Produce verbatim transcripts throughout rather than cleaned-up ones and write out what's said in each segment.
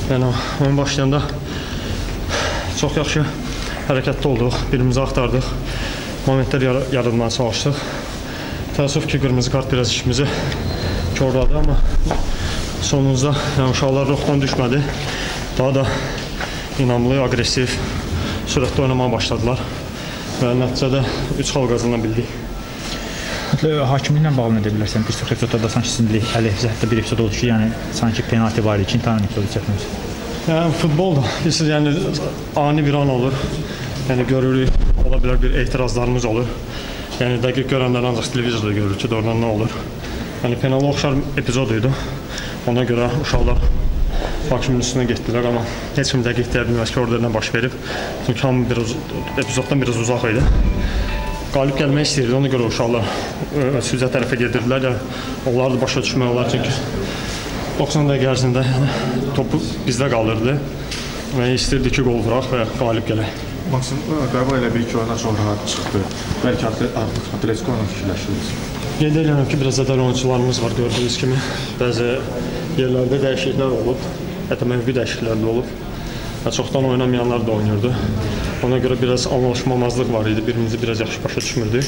Yəni oyun başlayanda çox yaxşı hərəkətli olduq, birimizi axtardıq, momentlər yaradılmaya çalışdıq. Təəssüf ki, qırmızı kart biraz işimizi korladı, amma sonunuzda yəni, uşaqlar ruhdan düşmədi. Daha da inamlı, aqressiv, sürətli oynamaya başladılar və nəticədə üç xal qazana bildik. Hakimliklə bağlı nə edə bilərsən? Bir çox epizodlarda sanki sizinlik əleyhizə hətta bir epizod oldu ki, yəni sanki penalti var idi, ikinci tane epizodu çəkmiş. Yəni futbolda bilirsiniz, yəni ani bir an olur. Yəni görürük, ola bilər bir etirazlarımız olur. Yəni dəqiq görənlər ancaq televizorda görür ki, doğrudan nə olur. Yəni penala oxşar epizod idi. Ona görə uşaqlar hakimin üstünə getdilər, amma heç kim dəqiq deyə bilməz ki, orada nə baş verib. Çünki hamı biraz epizoddan biraz uzaq idi. Qalib gəlmək istəyirdi, ona görə uşaqlar süzə tərəfə gedirdilər. Yəni, onlar da başa düşmək olar, çünki doxsan dəqiqə ərzində yəni, topu bizdə qalırdı və istəyirdi ki, qol vuraq və qalib gələk. Maksim, Qarabağ ilə bir-iki oyuna çox rahat çıxdı. Bəlkə artıq Atletico ilə fikirləşirsiniz. Qeyd edirəm ki, biraz zədəli oyuncularımız var, gördüyünüz kimi. Bəzi yerlərdə dəyişikliklər olub, hətta mövqü dəyişikliklər də olub. Çoxdan oynamayanlar da oynayırdı. Ona görə biraz anlaşmamazlıq var idi, birimizi biraz yaxşı başa düşmürdük.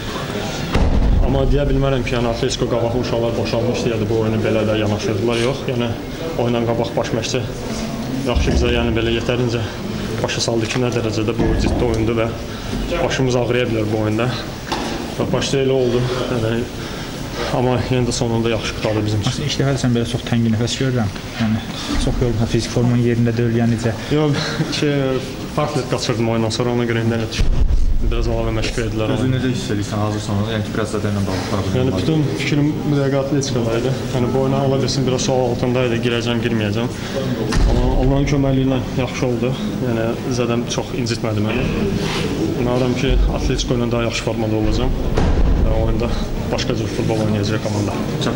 Amma deyə bilmərəm ki, yəni Atletico qabağı uşaqlar boşalmışdı, ya da bu oyunu belə də yanaşırdılar, yox. Yəni oyundan qabaq baş məşqçi yaxşı bizə yəni belə yetərincə başa saldı ki, nə dərəcədə bu ciddi oyundur və başımız ağrıya bilər bu oyunda. Və başda elə oldu. Yəni, amma yenə də sonunda yaxşı qurtardı bizim üçün. İlk dəfə də sən belə çox təngi nəfəs görürəm. Yəni, çox yorulma, fizik formun yerində deyil, yəni necə? Yox, şey, partlet qaçırdım oyundan sonra, ona görə indi elə düşdüm. Biraz əlavə məşq verdilər. Özünü necə hiss edirsən hazırsan ona? Yəni ki, biraz zədə ilə bağlı problem. Yəni, bütün fikrim bu dəqiqə Atletiko'daydı. Yəni, bu oyuna ola bilsin, biraz sual altındaydı, girəcəm, girməyəcəm. Amma Allah'ın köməkliyi ilə yaxşı oldu. Yəni, zədəm çox incitmədi məni. Umarım ki, Atletico ilə daha yaxşı formada olacam. Və oyunda başqa cür futbol oynayacaq komanda.